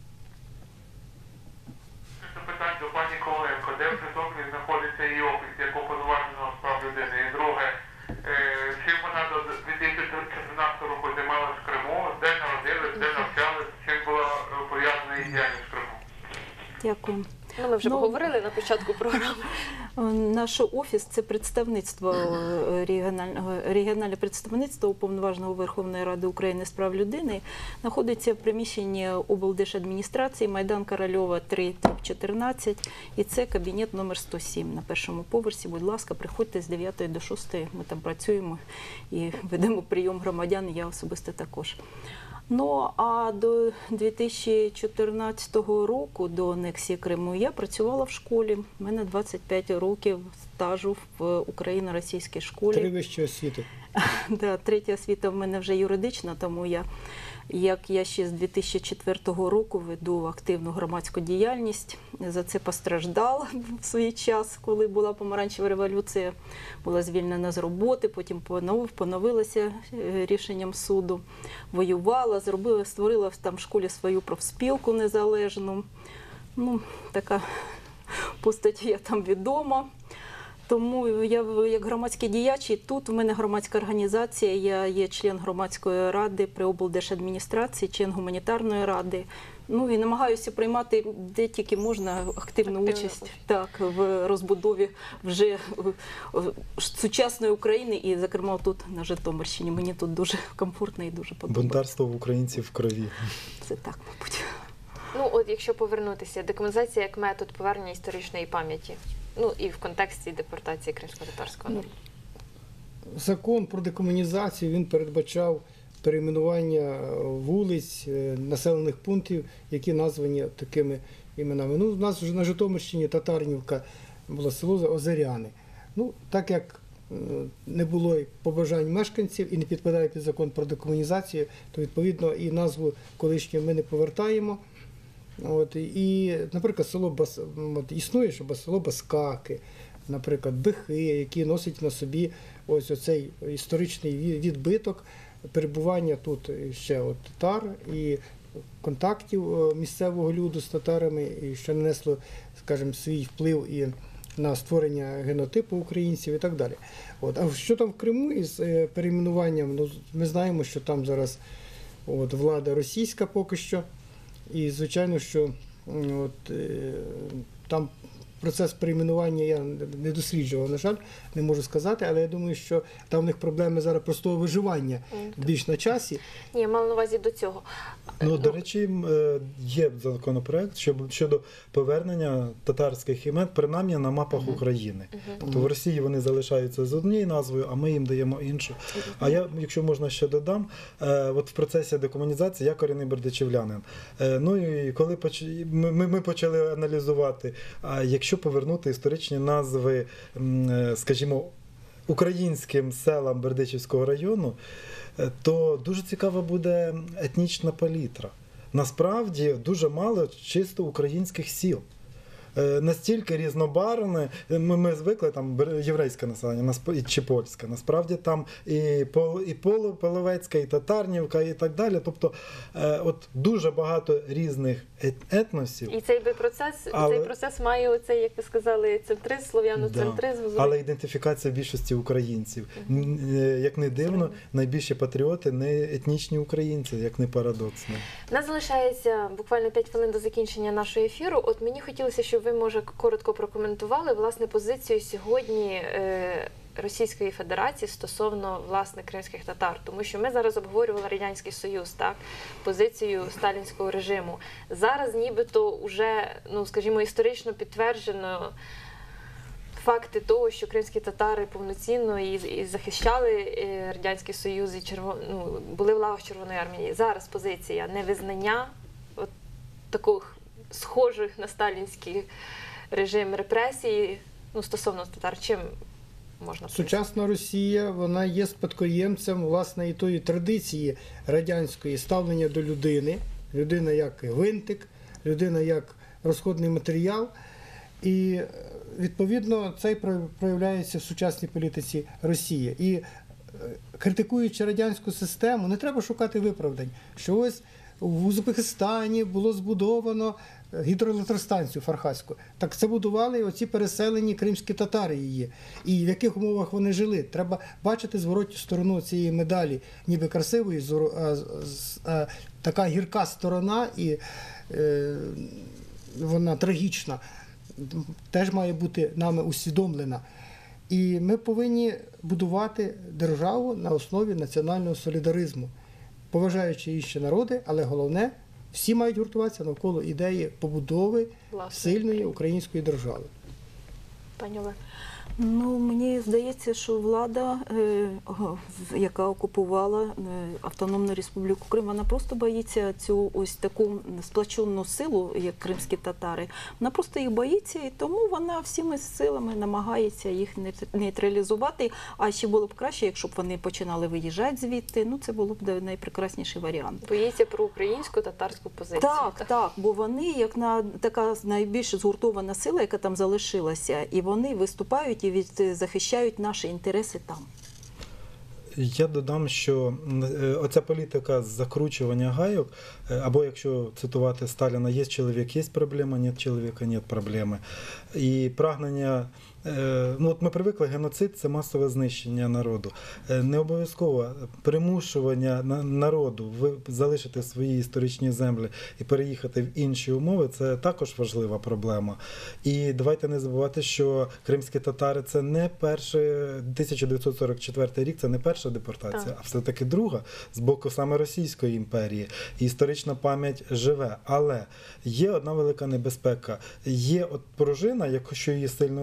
S6: Питання до пані Коваленко, де в Житомирі знаходиться її офіс як уповноваженого з прав людини? І друге, е, чим вона до дві тисячі чотирнадцятого року займалась в Криму, де народилась, де навчалась, чим була е, пов'язана її діяльність в Криму?
S5: Дякую.
S1: Ну, ми вже
S5: Ну,
S1: поговорили на початку програми.
S5: Наш офіс – це представництво регіонального, регіональне представництво Уповноваженого Верховної Ради України з прав людини. Знаходиться в приміщенні облдержадміністрації Майдан Корольова три чотирнадцять, і це кабінет номер сто сім на першому поверсі. Будь ласка, приходьте з дев'ятої до шостої, ми там працюємо і ведемо прийом громадян, і я особисто також. Ну, а до дві тисячі чотирнадцятого року, до анексії Криму, я працювала в школі. У мене двадцять п'ять років стажу в україно-російській школі.
S8: Три вищі освіти.
S5: Да, третя освіта в мене вже юридична, тому я, як я ще з дві тисячі четвертого року веду активну громадську діяльність. За це постраждала в свій час, коли була помаранчева революція, була звільнена з роботи, потім понов, поновилася рішенням суду, воювала, зробила, створила там в школі свою профспілку незалежну. Ну, така постать я там відома. Тому я як громадський діяч, і тут у мене громадська організація, я є член громадської ради при облдержадміністрації, член гуманітарної ради. Ну і намагаюся приймати де тільки можна активну
S1: Активну
S5: участь
S1: участь.
S5: так, в розбудові вже сучасної України і, зокрема, тут на Житомирщині. Мені тут дуже комфортно і дуже подобається.
S7: Бунтарство в українців в крові.
S5: Це так, мабуть.
S1: Ну, от якщо повернутися, декомунізація як метод повернення історичної пам'яті, ну і в контексті депортації кримсько-татарського народу.
S8: закон про декомунізацію, він передбачав перейменування вулиць, е, населених пунктів, які названі такими іменами. Ну, у нас вже на Житомирщині Татарнівка було село Озеряни. Ну, так як е, не було й побажань мешканців і не підпадає під закон про декомунізацію, то відповідно і назву колишню ми не повертаємо. От, і, наприклад, село Бас... от, існує, що село Баскаки, наприклад, Бихи, які носять на собі ось оцей історичний відбиток перебування тут ще от татар і контактів місцевого люду з татарами, і що нанесло, скажімо, свій вплив і на створення генотипу українців і так далі. От. А що там в Криму із е, перейменуванням? Ну, ми знаємо, що там зараз от, влада російська поки що, і звичайно, що от, е, там процес перейменування я не досліджував, на жаль, не можу сказати, але я думаю, що там в них проблеми зараз простого виживання більш на часі.
S1: Ні, я мала на увазі до цього.
S7: Ну, до речі, е, є законопроект щоб- щодо повернення татарських імен, принаймні на мапах України. Тобто в Росії вони залишаються з однією назвою, а ми їм даємо іншу. А я, якщо можна, ще додам, е, от в процесі декомунізації я корінний бердичівлянин. Е, Ну і коли поч- ми, ми- ми почали аналізувати, а якщо повернути історичні назви, м, е, скажімо, українським селам Бердичівського району, е, то дуже цікава буде етнічна палітра. Насправді дуже мало чисто українських сіл. Е, Настільки різнобарвне, ми, ми звикли там бер- єврейське населення насп- і- чи польське. Насправді там і, пол, і Поло- Половецька, і Татарнівка, і так далі. Тобто е, от дуже багато різних ет- етносів.
S1: І цей би процес,
S7: Але-
S1: цей процес має оцей, як ви сказали, центризм, слов'яноцентризм.
S7: Да. Але ідентифікація більшості українців. Н- е, Як не дивно, найбільші патріоти не етнічні українці, як не парадоксно.
S1: У нас залишається буквально п'ять хвилин до закінчення нашого ефіру. От мені хотілося, щоб ви, може, коротко прокоментували власне позицію сьогодні е, Російської Федерації стосовно власне кримських татар, тому що ми зараз обговорювали Радянський Союз, так, позицію сталінського режиму. Зараз нібито вже, ну скажімо, історично підтверджено факти того, що кримські татари повноцінно і, і захищали е, Радянський Союз, і черво, ну, були в лавах Червоної армії. Зараз позиція невизнання от таких схожих на сталінський режим репресій, ну, стосовно татар, чим можна пояснити?
S8: Сучасна Росія, вона є спадкоємцем, власне, і тої традиції радянської ставлення до людини. Людина як гвинтик, людина як розходний матеріал. І, відповідно, це й проявляється в сучасній політиці Росії. І, е, критикуючи радянську систему, не треба шукати виправдань, що ось в Узбекистані було збудовано гідроелектростанцію Фархаську. Так це будували оці переселені кримські татари її. І в яких умовах вони жили. Треба бачити зворотню сторону цієї медалі, ніби красивої, зоро- а, з- а така гірка сторона і е, вона трагічна, теж має бути нами усвідомлена. І ми повинні будувати державу на основі національного солідаризму, поважаючи інші народи, але головне, всі мають гуртуватися навколо ідеї побудови
S1: Власне.
S8: сильної української держави.
S1: Пані Олено.
S5: Ну, мені здається, що влада, е, в- яка окупувала е, Автономну Республіку Крим, вона просто боїться цю ось таку сплочену силу, як кримські татари. Вона просто їх боїться, і тому вона всіми силами намагається їх нейт- нейтралізувати. А ще було б краще, якщо б вони починали виїжджати звідти. Ну, це було б найпрекрасніший варіант.
S1: Боїться про українську татарську позицію.
S5: Так, так, бо вони як на така найбільш згуртована сила, яка там залишилася, і вони виступають і від захищають наші інтереси там.
S7: Я додам, що е, оця політика закручування гайок, е, або якщо цитувати Сталіна, є чоловік, є проблема, нет чоловіка, нет проблеми. І прагнення, е, ну от ми привикли, геноцид – це масове знищення народу. Е, Не обов'язково примушування на- народу ви- залишити свої історичні землі і переїхати в інші умови – це також важлива проблема. І давайте не забувати, що кримські татари – це не перший, тисяча дев'ятсот сорок четвертий рік, це не перша депортація,
S1: Так.
S7: а все-таки друга з боку саме Російської імперії. І історична пам'ять живе. Але є одна велика небезпека. Є от пружина, якщо її сильно зжати,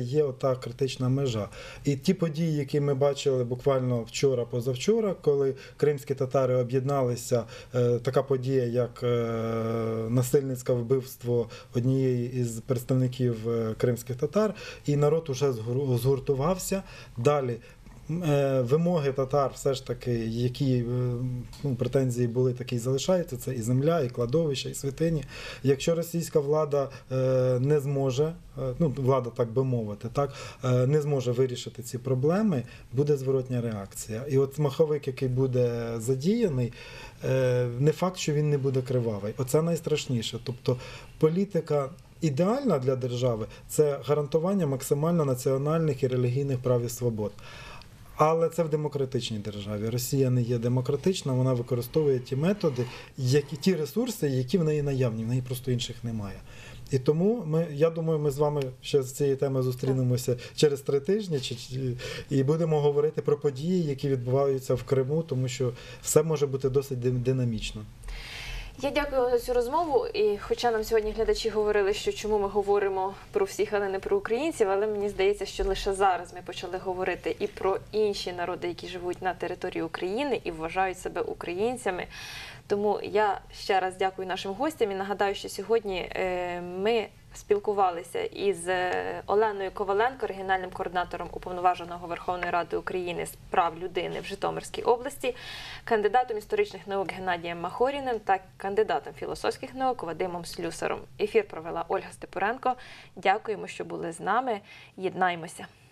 S7: є ота критична межа. І ті події, які ми бачили буквально вчора-позавчора, коли кримські татари об'єдналися, така подія, як насильницьке вбивство однієї із представників кримських татар, і народ уже згуртувався. Далі вимоги татар все ж таки, які ну, претензії були, такі й залишаються, це і земля, і кладовища, і святині. Якщо російська влада не зможе, ну, влада, так би мовити, так, не зможе вирішити ці проблеми, буде зворотня реакція. І от маховик, який буде задіяний, не факт, що він не буде кривавий. Оце найстрашніше. Тобто політика ідеальна для держави – це гарантування максимально національних і релігійних прав і свобод. Але це в демократичній державі. Росія не є демократична, вона використовує ті методи, які, ті ресурси, які в неї наявні, в неї просто інших немає. І тому, ми, я думаю, ми з вами ще з цієї теми зустрінемося через три тижні чи, і будемо говорити про події, які відбуваються в Криму, тому що все може бути досить динамічно.
S1: Я дякую вам за цю розмову, і хоча нам сьогодні глядачі говорили, що чому ми говоримо про всіх, але не про українців, але мені здається, що лише зараз ми почали говорити і про інші народи, які живуть на території України і вважають себе українцями. Тому я ще раз дякую нашим гостям і нагадаю, що сьогодні ми спілкувалися із Оленою Коваленко, регіональним координатором Уповноваженого Верховної Ради України з прав людини в Житомирській області, кандидатом історичних наук Геннадієм Махоріним та кандидатом філософських наук Вадимом Слюсаром. Ефір провела Ольга Степуренко. Дякуємо, що були з нами. Єднаймося.